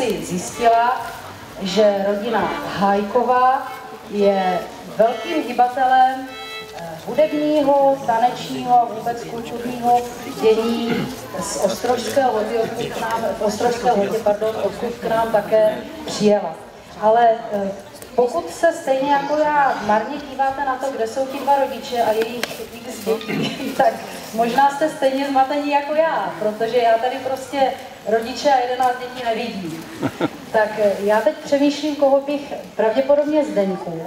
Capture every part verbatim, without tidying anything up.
si zjistila, že rodina Hájková je velkým hybatelem hudebního, tanečního a vůbec kulturního dění z Ostrožského Lhotě, odkud k nám, Ostrožského Lhotě, pardon, odkud k nám také přijela. Ale pokud se stejně jako já marně díváte na to, kde jsou ti dva rodiče a jejich x dětí, tak možná jste stejně zmatení jako já, protože já tady prostě rodiče a jedenáct dětí nevidím. Tak já teď přemýšlím, koho bych pravděpodobně Zdeňku.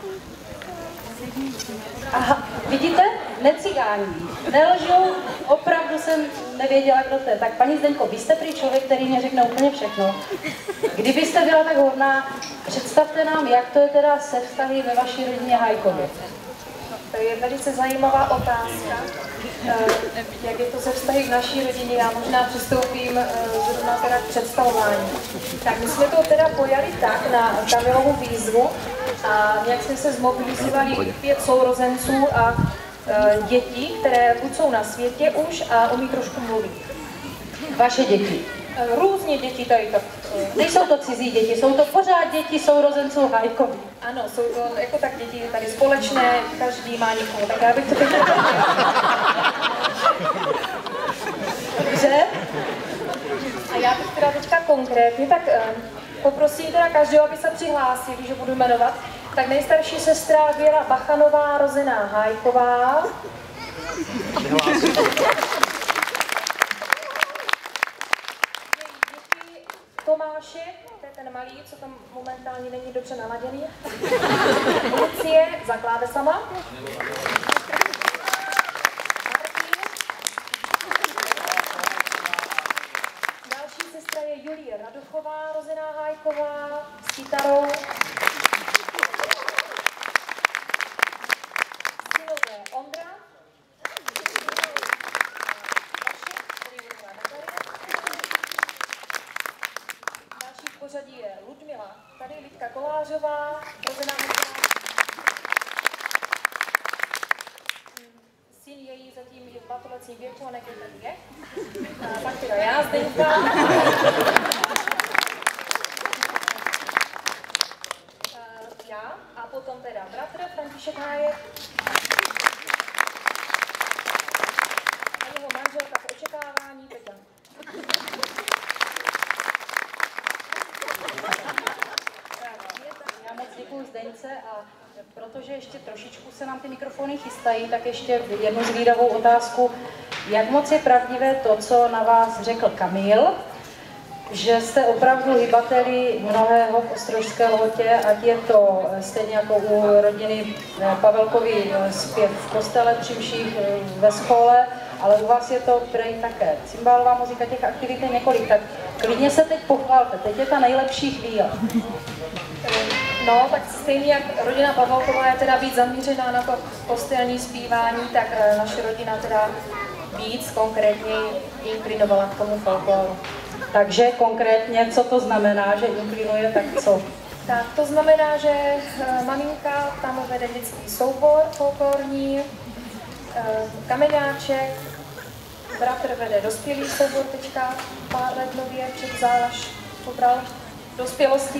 Aha, vidíte? Necigání. Nelžou, opravdu jsem nevěděla, kdo to je. Tak paní Zdeňko, vy jste prý člověk, který mě řekne úplně všechno. Kdybyste byla tak hodná, představte nám, jak to je teda se vztahy ve vaší rodině Hájkově. To je velice zajímavá otázka. Jak je to se vztahy v naší rodině? Já možná přistoupím zrovna teda k představování. Tak my jsme to teda pojali tak na Kamilovu výzvu a jak jsme se zmobilizovali pět sourozenců a dětí, které buď jsou na světě už a umí trošku mluvit. Vaše děti? Různě děti tady tak. Nejsou to cizí děti, jsou to pořád děti sourozenců Hájkových. Ano, jsou to jako tak děti tady společné, každý má někoho, tak já bych to teď Dobře? A já bych teda teďka konkrétně, tak um, poprosím teda každého, aby se přihlásil, že budu jmenovat. Tak nejstarší sestra Věra Bachanová, rozená Hájková. Tomášek, to je ten malý, co tam momentálně není dobře naladěný. Lucie, zakláde sama. Další sestra je Julie Raduchová, rozená Hájková, s kytarou. Synové Ondra. Pořadí je Ludmila, tady Lidka Kolářová, rozená syn její zatím je v batolecím věku a nekdy tady je. A pak teda já, Zdeňka. Já a potom teda bratr František Hájek. A jeho manželka v očekávání Peťa. Děkuji Zdeňce a protože ještě trošičku se nám ty mikrofony chystají, tak ještě jednu zvídavou otázku. Jak moc je pravdivé to, co na vás řekl Kamil, že jste opravdu hybateli mnohého v Ostrožské Lhotě, ať je to stejně jako u rodiny Pavelkovi zpěv v kostele při mších ve škole, ale u vás je to prej také. Cymbálová muzika, těch aktivit je několik, tak klidně se teď pochvalte, teď je ta nejlepší chvíle. No, tak stejně jak rodina Pavelková je teda víc zaměřená na to kostelní zpívání, tak naše rodina teda víc konkrétně inklinovala k tomu folkloru. Takže konkrétně, co to znamená, že inklinuje, tak co? Tak to znamená, že maminka tam vede vždycky soubor folklorní, kameňáček, bratr vede dospělý soubor teďka, pár let nově, před zálaž pobral dospělosti.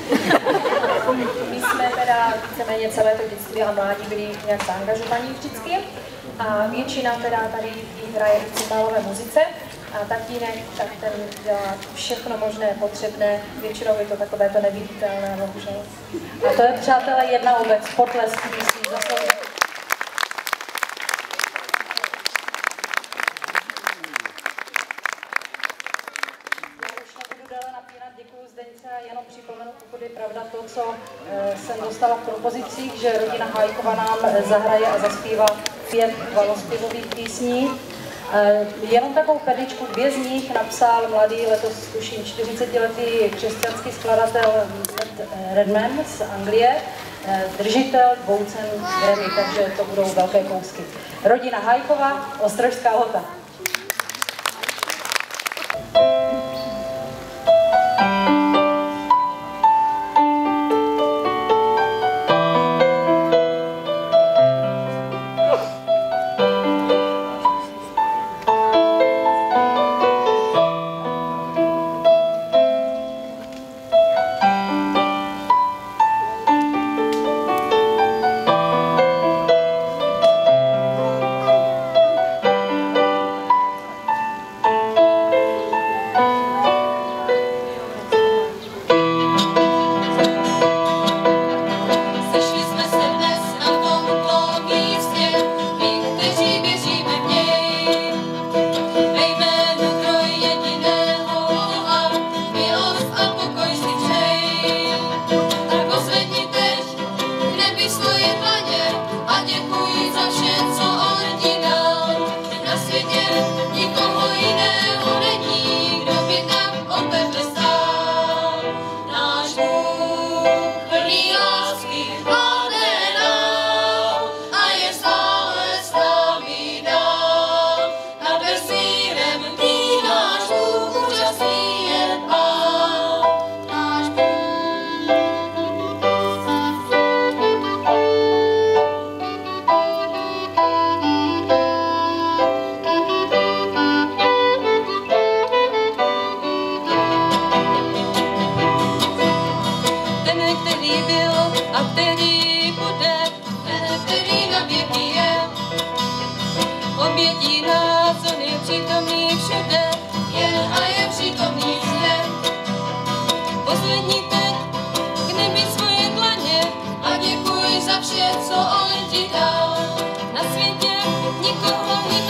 My jsme teda víceméně celé to dětství a mládí byli nějak zaangažovaní vždycky a většina teda tady hraje v cymbálové muzice a tatínek, tak ten dělá všechno možné, potřebné, většinou je to takové to neviditelné, bohužel. A to je, přátelé, jedna obec, potlesk, který si zaslouží. Jenom připomenu, pokud je pravda to, co e, jsem dostala v propozicích, že rodina Hájkova nám zahraje a zaspívá pět hvalospěvových písní. E, jenom takovou perličku, dvě z nich napsal mladý, letos tuším čtyřicetiletý křesťanský skladatel Redman z Anglie, e, držitel dvou cen Grammy, takže to budou velké kousky. Rodina Hájkova, Ostrožská Lhota. zvedni teď k nebi svoje dlaně a děkuj za vše, co on ti dal. Na světě nikoho, nikoho